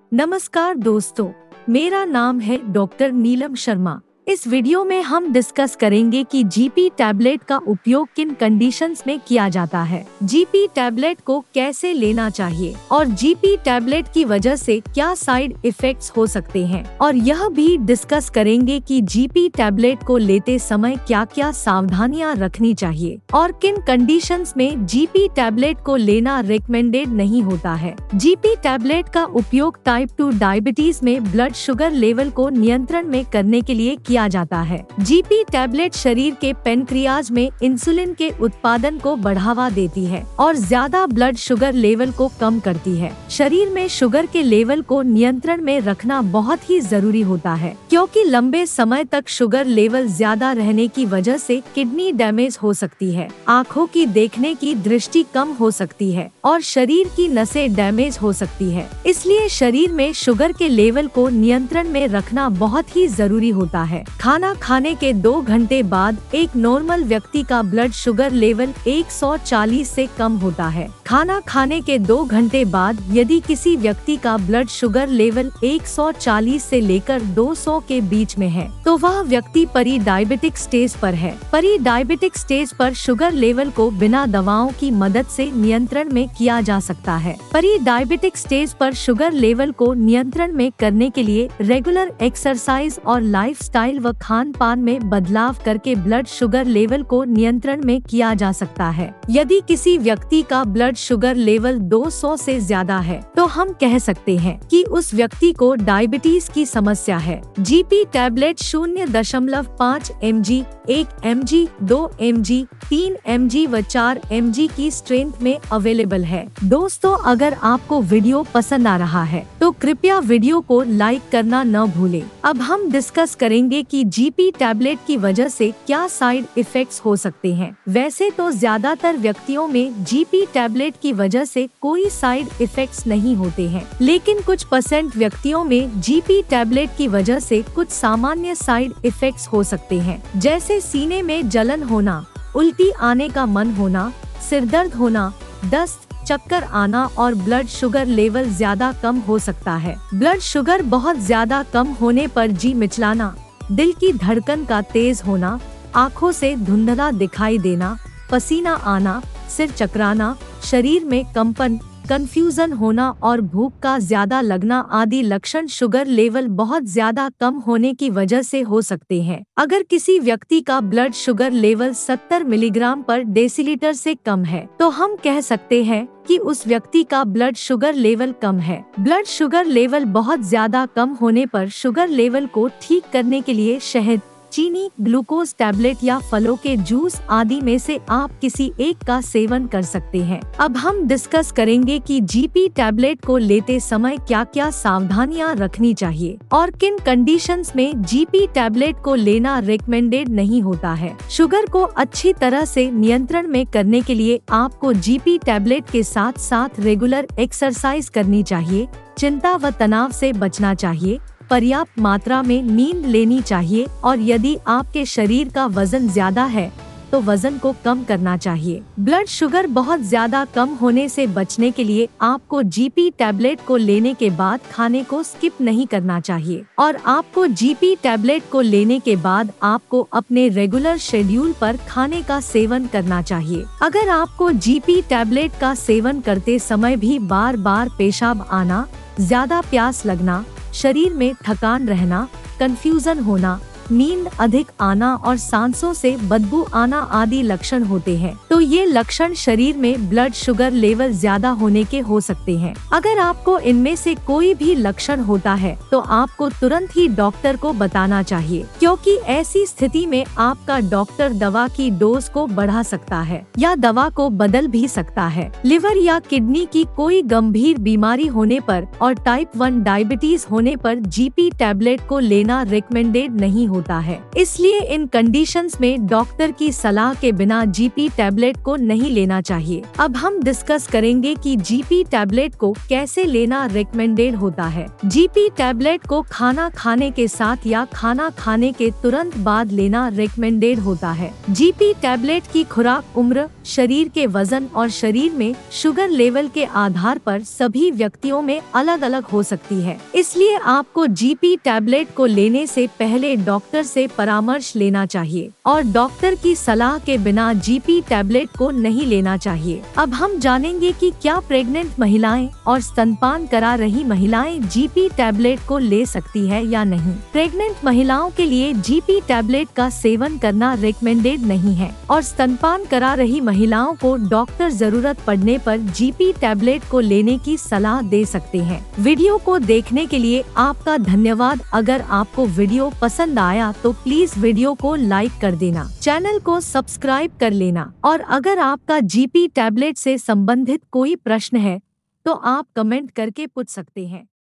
नमस्कार दोस्तों, मेरा नाम है डॉक्टर नीलम शर्मा। इस वीडियो में हम डिस्कस करेंगे कि जीपी टैबलेट का उपयोग किन कंडीशंस में किया जाता है, जीपी टैबलेट को कैसे लेना चाहिए और जीपी टैबलेट की वजह से क्या साइड इफेक्ट्स हो सकते हैं, और यह भी डिस्कस करेंगे कि जीपी टैबलेट को लेते समय क्या क्या सावधानियां रखनी चाहिए और किन कंडीशंस में जीपी टैबलेट को लेना रिकमेंडेड नहीं होता है। जीपी टैबलेट का उपयोग टाइप 2 डायबिटीज में ब्लड शुगर लेवल को नियंत्रण में करने के लिए किया जाता है। जीपी टैबलेट शरीर के पेनक्रियाज में इंसुलिन के उत्पादन को बढ़ावा देती है और ज्यादा ब्लड शुगर लेवल को कम करती है। शरीर में शुगर के लेवल को नियंत्रण में रखना बहुत ही जरूरी होता है, क्योंकि लंबे समय तक शुगर लेवल ज्यादा रहने की वजह से किडनी डैमेज हो सकती है, आँखों की देखने की दृष्टि कम हो सकती है और शरीर की नसें डैमेज हो सकती है। इसलिए शरीर में शुगर के लेवल को नियंत्रण में रखना बहुत ही जरूरी होता है। खाना खाने के 2 घंटे बाद एक नॉर्मल व्यक्ति का ब्लड शुगर लेवल 140 से कम होता है। खाना खाने के 2 घंटे बाद यदि किसी व्यक्ति का ब्लड शुगर लेवल 140 से लेकर 200 के बीच में है, तो वह व्यक्ति परी डायबिटिक स्टेज पर है। परी डायबिटिक स्टेज पर शुगर लेवल को बिना दवाओं की मदद से नियंत्रण में किया जा सकता है। परी डायबिटिक स्टेज पर शुगर लेवल को नियंत्रण में करने के लिए रेगुलर एक्सरसाइज और लाइफस्टाइल व खान पान में बदलाव करके ब्लड शुगर लेवल को नियंत्रण में किया जा सकता है। यदि किसी व्यक्ति का ब्लड शुगर लेवल 200 से ज्यादा है, तो हम कह सकते हैं कि उस व्यक्ति को डायबिटीज की समस्या है। GP tablet 0.5 mg, 1 mg, 2 mg, 3 mg व 4 mg की स्ट्रेंथ में अवेलेबल है। दोस्तों, अगर आपको वीडियो पसंद आ रहा है तो कृपया वीडियो को लाइक करना न भूलें। अब हम डिस्कस करेंगे कि जीपी टैबलेट की वजह से क्या साइड इफेक्ट्स हो सकते हैं। वैसे तो ज्यादातर व्यक्तियों में जीपी टैबलेट की वजह से कोई साइड इफेक्ट्स नहीं होते हैं, लेकिन कुछ % व्यक्तियों में जीपी टैबलेट की वजह से कुछ सामान्य साइड इफेक्ट्स हो सकते हैं, जैसे सीने में जलन होना, उल्टी आने का मन होना, सिर दर्द होना, दस्त, चक्कर आना और ब्लड शुगर लेवल ज्यादा कम हो सकता है। ब्लड शुगर बहुत ज्यादा कम होने पर जी मिचलाना, दिल की धड़कन का तेज होना, आँखों से धुंधला दिखाई देना, पसीना आना, सिर चकराना, शरीर में कंपन, कंफ्यूजन होना और भूख का ज्यादा लगना आदि लक्षण शुगर लेवल बहुत ज्यादा कम होने की वजह से हो सकते हैं। अगर किसी व्यक्ति का blood sugar level 70 milligram per decilitre से कम है, तो हम कह सकते हैं कि उस व्यक्ति का ब्लड शुगर लेवल कम है। ब्लड शुगर लेवल बहुत ज्यादा कम होने पर शुगर लेवल को ठीक करने के लिए शहद, चीनी, ग्लूकोज टैबलेट या फलों के जूस आदि में से आप किसी एक का सेवन कर सकते हैं। अब हम डिस्कस करेंगे कि जीपी टैबलेट को लेते समय क्या क्या सावधानियां रखनी चाहिए और किन कंडीशंस में जीपी टैबलेट को लेना रिकमेंडेड नहीं होता है। शुगर को अच्छी तरह से नियंत्रण में करने के लिए आपको जीपी टैबलेट के साथ साथ रेगुलर एक्सरसाइज करनी चाहिए, चिंता व तनाव से बचना चाहिए, पर्याप्त मात्रा में नींद लेनी चाहिए और यदि आपके शरीर का वजन ज्यादा है तो वजन को कम करना चाहिए। ब्लड शुगर बहुत ज्यादा कम होने से बचने के लिए आपको जीपी टैबलेट को लेने के बाद खाने को स्किप नहीं करना चाहिए और आपको जीपी टैबलेट को लेने के बाद आपको अपने रेगुलर शेड्यूल पर खाने का सेवन करना चाहिए। अगर आपको जीपी टैबलेट का सेवन करते समय भी बार बार पेशाब आना, ज्यादा प्यास लगना, शरीर में थकान रहना, कंफ्यूजन होना, नींद अधिक आना और सांसों से बदबू आना आदि लक्षण होते हैं, तो ये लक्षण शरीर में ब्लड शुगर लेवल ज्यादा होने के हो सकते हैं। अगर आपको इनमें से कोई भी लक्षण होता है तो आपको तुरंत ही डॉक्टर को बताना चाहिए, क्योंकि ऐसी स्थिति में आपका डॉक्टर दवा की डोज को बढ़ा सकता है या दवा को बदल भी सकता है। लिवर या किडनी की कोई गंभीर बीमारी होने पर और टाइप 1 डायबिटीज होने पर जीपी टैबलेट को लेना रिकमेंडेड नहीं होता है, इसलिए इन कंडीशंस में डॉक्टर की सलाह के बिना जीपी टैबलेट को नहीं लेना चाहिए। अब हम डिस्कस करेंगे कि जीपी टैबलेट को कैसे लेना रिकमेंडेड होता है। जीपी टैबलेट को खाना खाने के साथ या खाना खाने के तुरंत बाद लेना रिकमेंडेड होता है। जीपी टैबलेट की खुराक उम्र, शरीर के वजन और शरीर में शुगर लेवल के आधार पर सभी व्यक्तियों में अलग अलग हो सकती है, इसलिए आपको जीपी टैबलेट को लेने से पहले डॉक्टर से परामर्श लेना चाहिए और डॉक्टर की सलाह के बिना जीपी टैबलेट को नहीं लेना चाहिए। अब हम जानेंगे कि क्या प्रेग्नेंट महिलाएं और स्तनपान करा रही महिलाएं जीपी टैबलेट को ले सकती है या नहीं। प्रेग्नेंट महिलाओं के लिए जीपी टैबलेट का सेवन करना रिकमेंडेड नहीं है और स्तनपान करा रही महिलाओं को डॉक्टर जरूरत पड़ने पर जीपी टैबलेट को लेने की सलाह दे सकते हैं। वीडियो को देखने के लिए आपका धन्यवाद। अगर आपको वीडियो पसंद आया तो प्लीज वीडियो को लाइक कर देना, चैनल को सब्सक्राइब कर लेना और अगर आपका जीपी टैबलेट से संबंधित कोई प्रश्न है तो आप कमेंट करके पूछ सकते हैं।